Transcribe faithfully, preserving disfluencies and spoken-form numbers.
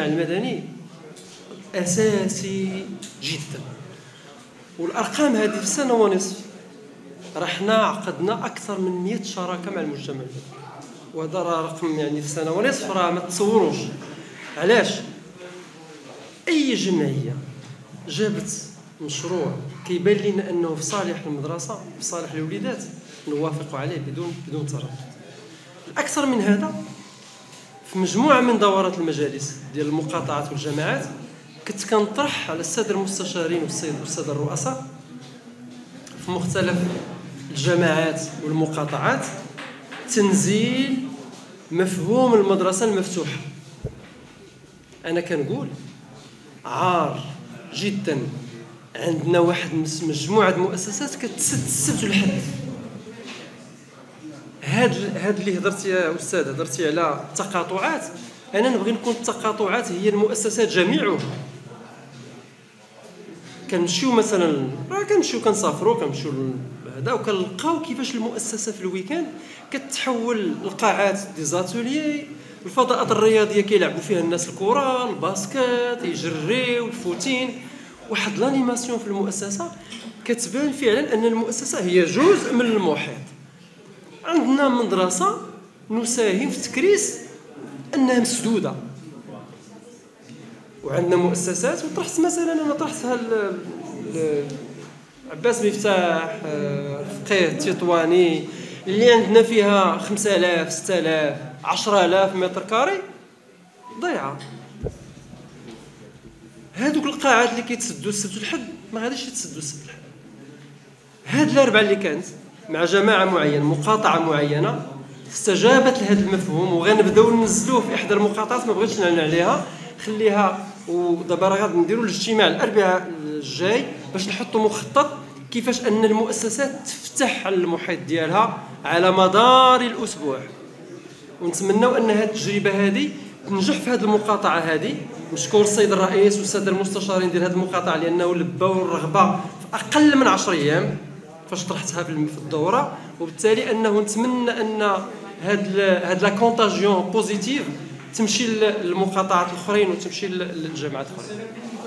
المجتمع المدني اساسي جدا. والارقام هذه في سنه ونصف راه حنا عقدنا اكثر من مئة شراكه مع المجتمع المدني، وهذا راه رقم يعني في سنه ونصف راه ما تصوروش. علاش؟ اي جمعيه جابت مشروع كيبان لنا انه في صالح المدرسه في صالح الوليدات نوافق عليه بدون بدون تردد. الاكثر من هذا، في مجموعه من دورات المجالس ديال المقاطعات والجماعات كنت كنطرح على الساده المستشارين والساده الرؤساء في مختلف الجماعات والمقاطعات تنزيل مفهوم المدرسه المفتوحه. انا كنقول عار جدا عندنا واحد مجموعه المؤسسات كتسد السبت والحد. هاد هاد اللي هضرتي يا استاذ، هضرتي على التقاطعات، انا نبغي نكون التقاطعات هي المؤسسات جميعها. كنمشيو مثلا راه كنمشيو كنسافروا كنمشيو هذا وكنلقاو كيفاش المؤسسه في الويكاند كتحول القاعات دي زاتوليي، الفضاءات الرياضيه كيلعبوا فيها الناس الكره، الباسكت، يجريو، الفوتين، واحد لانيماسيون في المؤسسه كتبان فعلا ان المؤسسه هي جزء من المحيط. عندنا مدرسه نساهم في تكريس انها مسدوده، وعندنا مؤسسات وطرحت مثلا انا طرحتها عباس مفتاح، فقيه التطواني اللي عندنا فيها خمسة آلاف ستة آلاف عشرة آلاف متر كاري ضيعه. هادوك القاعات اللي كيتسدوا السبت والحد ما غاديش يتسدوا السبت والحد. هاد الاربعه اللي كانت مع جماعه معينه مقاطعه معينه استجابت لهذا المفهوم، وغنبداو ننزلوه في احدى المقاطعات ما بغيتش نعلن عليها، خليها. ودابا راه غادي نديروا الاجتماع الاربعاء الجاي باش نحطوا مخطط كيفاش ان المؤسسات تفتح على المحيط ديالها على مدار الاسبوع. ونتمنوا ان هذه التجربه هذه تنجح في هذه المقاطعه هذه. نشكر السيد الرئيس والساده المستشارين ديال هذه المقاطعه لانه لباو الرغبه في اقل من عشرة ايام فاش طرحتها في الدوره، وبالتالي انه نتمنى ان هاد هاد لا كونتاجيون بوزيتيف تمشي للمقاطعات الاخرين وتمشي للجامعات الاخرين.